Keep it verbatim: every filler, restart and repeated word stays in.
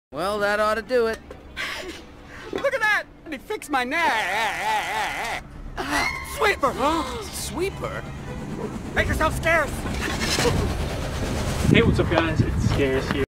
Well, that ought to do it. Look at that! He fixed my neck. Sweeper! Sweeper? Make yourself scarce! Hey, what's up guys? It's Scarce here.